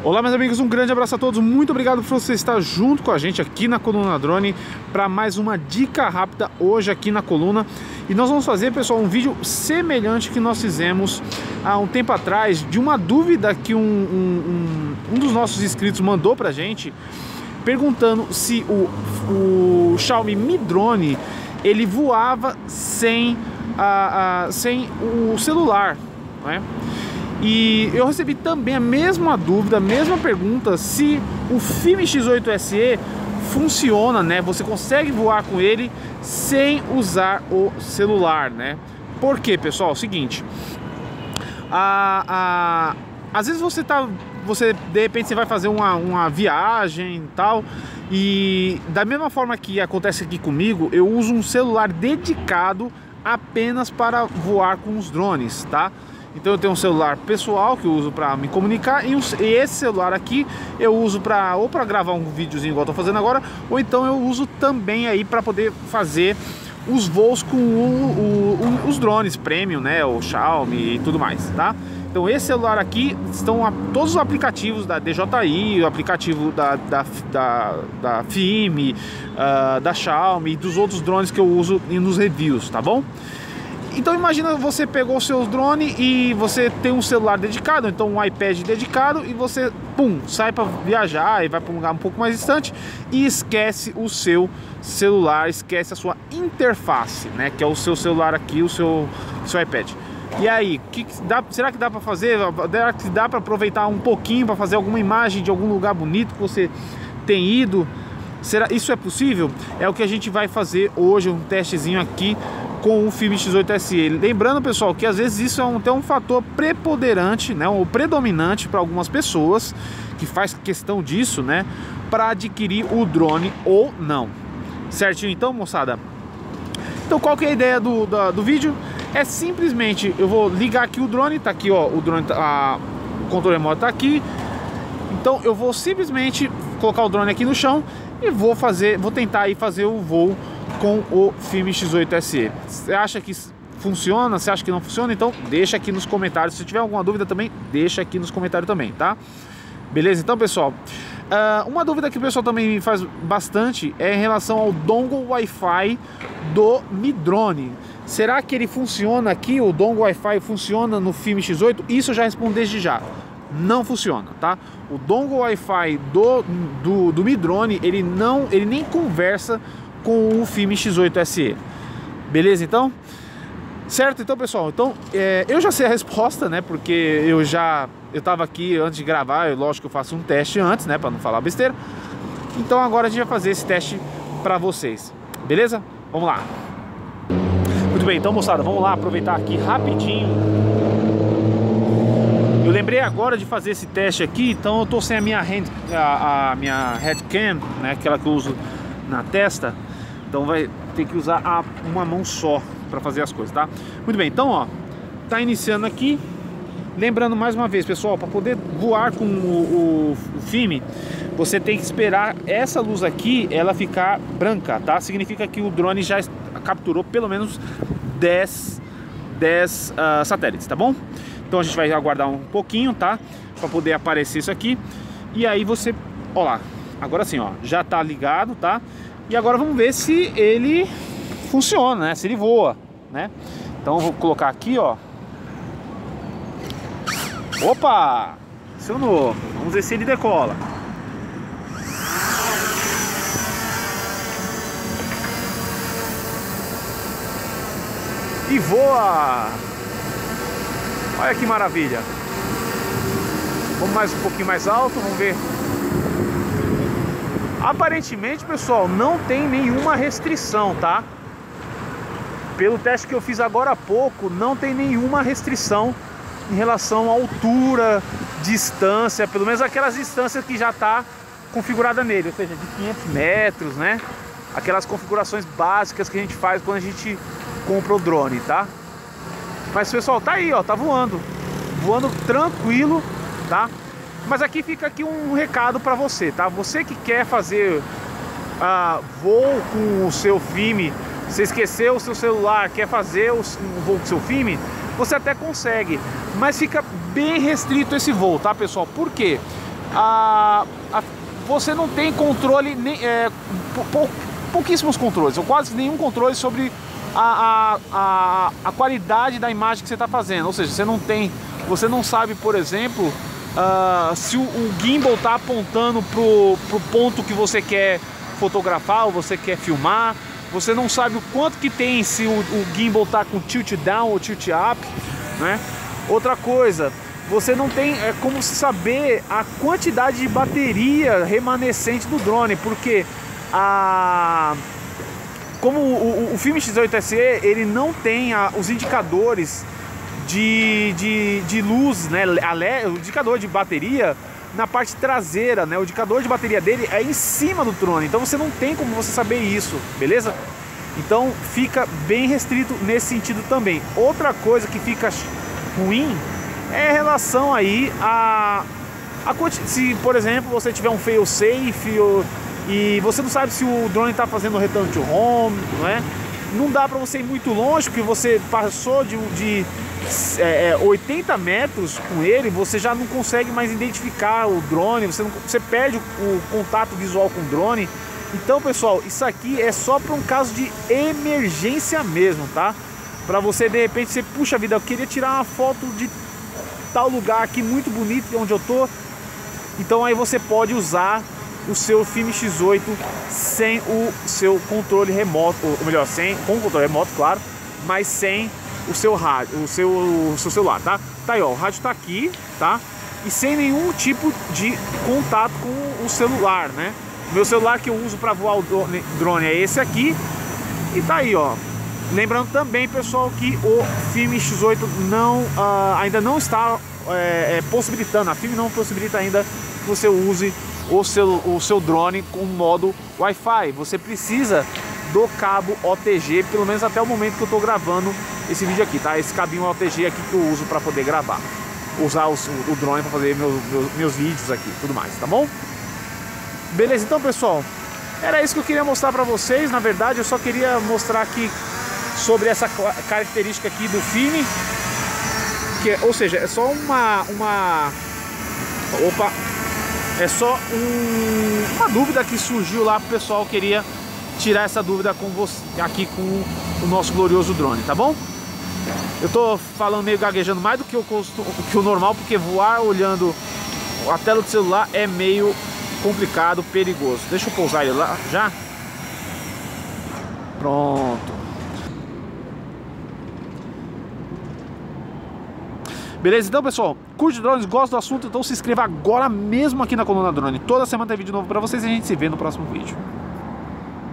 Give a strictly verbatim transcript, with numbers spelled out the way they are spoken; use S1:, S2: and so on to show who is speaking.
S1: Olá meus amigos, um grande abraço a todos, muito obrigado por você estar junto com a gente aqui na Coluna Drone para mais uma dica rápida hoje aqui na coluna. E nós vamos fazer, pessoal, um vídeo semelhante que nós fizemos há um tempo atrás, de uma dúvida que um, um, um, um dos nossos inscritos mandou pra gente, perguntando se o, o Xiaomi Mi Drone ele voava sem, a, a, sem o celular, né? E eu recebi também a mesma dúvida, a mesma pergunta, se o Fime X oito S E funciona, né? Você consegue voar com ele sem usar o celular, né? Por quê, pessoal? É o seguinte, a, a, às vezes você tá, você de repente você vai fazer uma, uma viagem e tal, e da mesma forma que acontece aqui comigo, eu uso um celular dedicado apenas para voar com os drones, tá? Então eu tenho um celular pessoal que eu uso para me comunicar, e, um, e esse celular aqui eu uso para ou para gravar um videozinho igual eu tô fazendo agora, ou então eu uso também aí para poder fazer os voos com o, o, o, os drones premium, né, o Xiaomi e tudo mais, tá? Então esse celular aqui estão a, todos os aplicativos da D J I, o aplicativo da, da, da, da Fime, uh, da Xiaomi e dos outros drones que eu uso nos reviews, tá bom? Então imagina, você pegou o seu drone e você tem um celular dedicado, então um iPad dedicado, e você, pum, sai para viajar e vai para um lugar um pouco mais distante e esquece o seu celular, esquece a sua interface, né, que é o seu celular aqui, o seu, seu iPad. E aí, que que dá, será que dá para fazer? Será que dá para aproveitar um pouquinho para fazer alguma imagem de algum lugar bonito que você tem ido? Será isso é possível? É o que a gente vai fazer hoje, um testezinho aqui com o Fime X oito S E. Lembrando, pessoal, que às vezes isso é um, até um fator preponderante, né, ou predominante para algumas pessoas, que faz questão disso, né, para adquirir o drone ou não. Certinho então, moçada? Então qual que é a ideia do, do, do vídeo? É simplesmente, eu vou ligar aqui o drone, tá aqui, ó, o drone, tá, a, o controle remoto tá aqui. Então eu vou simplesmente colocar o drone aqui no chão e vou fazer, vou tentar aí fazer o voo com o Fime X oito S E. Você acha que funciona? Você acha que não funciona? Então deixa aqui nos comentários. Se tiver alguma dúvida também, deixa aqui nos comentários também, tá? Beleza? Então, pessoal, uh, uma dúvida que o pessoal também me faz bastante é em relação ao dongle Wi-Fi do Mi Drone. Será que ele funciona aqui? O dongle Wi-Fi funciona no Fime X oito? Isso eu já respondo desde já. Não funciona, tá? O dongle Wi-Fi do, do, do Mi Drone, ele não, ele nem conversa com o Fime X oito S E. Beleza, então? Certo, então, pessoal, então é, eu já sei a resposta, né? Porque eu já eu tava aqui antes de gravar, eu, lógico que eu faço um teste antes, né? Para não falar besteira. Então agora a gente vai fazer esse teste para vocês. Beleza? Vamos lá. Muito bem, então, moçada, vamos lá aproveitar aqui rapidinho. Eu lembrei agora de fazer esse teste aqui, então eu tô sem a minha hand, a, a minha headcam, né? Aquela que eu uso na testa. Então vai ter que usar a, uma mão só para fazer as coisas, tá? Muito bem, então, ó, tá iniciando aqui. Lembrando mais uma vez, pessoal, para poder voar com o, o, o Fime, você tem que esperar essa luz aqui, ela ficar branca, tá? Significa que o drone já capturou pelo menos dez, dez uh, satélites, tá bom? Então a gente vai aguardar um pouquinho, tá? Para poder aparecer isso aqui. E aí você, ó lá, agora sim, ó, já tá ligado, tá? E agora vamos ver se ele funciona, né? Se ele voa, né? Então eu vou colocar aqui, ó. Opa! Funcionou. Vamos ver se ele decola. E voa! Olha que maravilha. Vamos mais um pouquinho mais alto, vamos ver. Aparentemente, pessoal, não tem nenhuma restrição, tá? Pelo teste que eu fiz agora há pouco, não tem nenhuma restrição em relação à altura, distância, pelo menos aquelas distâncias que já está configurada nele, ou seja, de quinhentos metros, né? Aquelas configurações básicas que a gente faz quando a gente compra o drone, tá? Mas, pessoal, tá aí, ó, tá voando, voando tranquilo, tá? Mas aqui fica aqui um recado para você, tá? Você que quer fazer uh, voo com o seu Fime, você esqueceu o seu celular, quer fazer o, um voo com o seu Fime, você até consegue, mas fica bem restrito esse voo, tá, pessoal? Por quê? a, a, você não tem controle, nem, é, pou, pouquíssimos controles, ou quase nenhum controle sobre a, a, a, a qualidade da imagem que você está fazendo. Ou seja, você não tem, você não sabe, por exemplo, uh, se o, o gimbal está apontando pro, pro ponto que você quer fotografar ou você quer filmar. Você não sabe o quanto que tem, se o, o gimbal está com tilt down ou tilt up, né? Outra coisa, você não tem é, como saber a quantidade de bateria remanescente do drone, porque a, como o, o, o Film X oito S E ele não tem a, os indicadores de, de, de luz, né? A L E D, o indicador de bateria na parte traseira, né? O indicador de bateria dele é em cima do drone, então você não tem como você saber isso, beleza? Então fica bem restrito nesse sentido também. Outra coisa que fica ruim é em relação aí a, a se, por exemplo, você tiver um fail safe ou, e você não sabe se o drone está fazendo return to home, não é? Não dá para você ir muito longe, porque você passou de, de é, oitenta metros com ele, você já não consegue mais identificar o drone, você, não, você perde o, o contato visual com o drone. Então, pessoal, isso aqui é só para um caso de emergência mesmo, tá? Para você, de repente, você, puxa vida, eu queria tirar uma foto de tal lugar aqui muito bonito, onde eu tô. Então aí você pode usar o seu Film X oito sem o seu controle remoto, ou melhor, sem, com o controle remoto, claro, mas sem o seu rádio, o seu, o seu celular, tá? Tá aí, ó, o rádio tá aqui, tá? E sem nenhum tipo de contato com o celular, né? O meu celular que eu uso para voar o drone é esse aqui. E tá aí, ó. Lembrando também, pessoal, que o Film X oito não, uh, ainda não está é, é, possibilitando, a Film não possibilita ainda que você use o seu, o seu drone com modo Wi-Fi. Você precisa do cabo O T G, pelo menos até o momento que eu estou gravando esse vídeo aqui, tá? Esse cabinho O T G aqui que eu uso para poder gravar, usar o, o drone para fazer meus, meus, meus vídeos aqui, tudo mais, tá bom? Beleza, então, pessoal, era isso que eu queria mostrar para vocês. Na verdade, eu só queria mostrar aqui sobre essa característica aqui do filme, que, ou seja, é só uma, uma, opa, é só um, uma dúvida que surgiu lá, pro pessoal queria tirar essa dúvida com você, aqui com o nosso glorioso drone, tá bom? Eu tô falando meio gaguejando mais do que o, que o normal, porque voar olhando a tela do celular é meio complicado, perigoso. Deixa eu pousar ele lá já. Pronto. Beleza? Então, pessoal, curte drones, gosta do assunto, então se inscreva agora mesmo aqui na Coluna Drone. Toda semana tem vídeo novo pra vocês e a gente se vê no próximo vídeo.